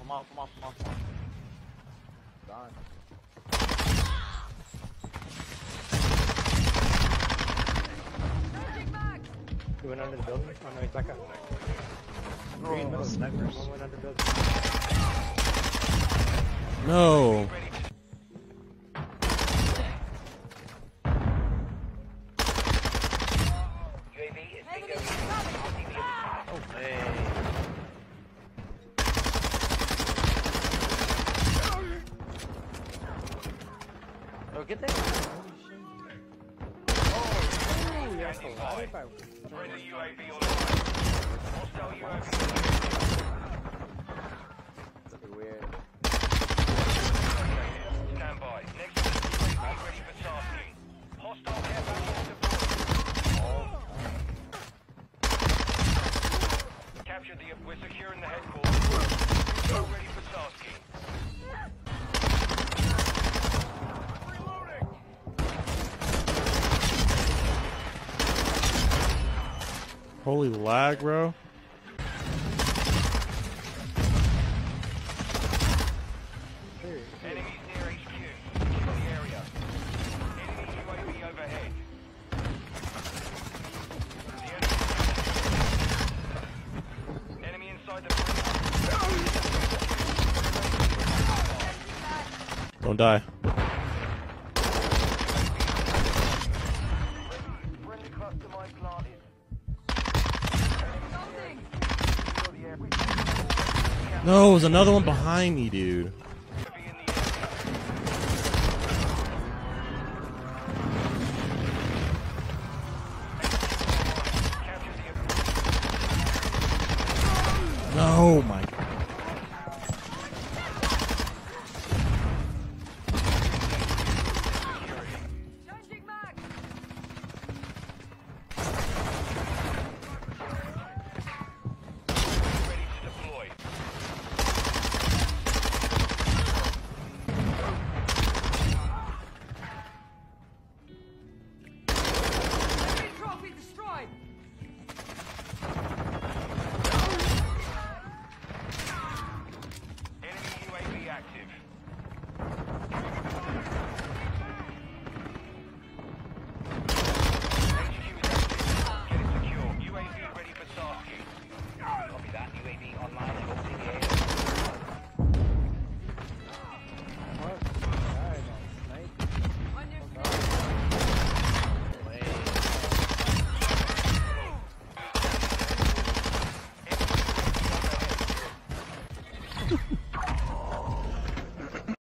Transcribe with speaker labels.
Speaker 1: Come on.
Speaker 2: Gone.
Speaker 3: He went under the building? Oh no, he's back up. Green middle snipers. One went under the building.
Speaker 4: No.
Speaker 1: Oh man. Oh, get that.
Speaker 3: Oh, yes,
Speaker 5: Friendly UAV online. Hostile UAV.
Speaker 2: Looking weird.
Speaker 5: Stand by. Next UAV ready for tasking. Hostile care package deployed. Capture the. We're securing the headquarters. Ready for tasking.
Speaker 4: Holy lag, bro.
Speaker 5: Enemies near HQ. Secure the area. Enemy UAV overhead. The enemy inside the
Speaker 4: Don't die.
Speaker 5: friendly cluster mine planted.
Speaker 4: No, there's another one behind me, dude. No, my.
Speaker 5: Ready to deploy.
Speaker 6: Trophy destroyed!
Speaker 5: Enemy UAV active. HQ is active. Get it secure. UAV ready for tasking. Copy that. UAV online and over the air.
Speaker 6: On your
Speaker 5: Enemy UAV overhead.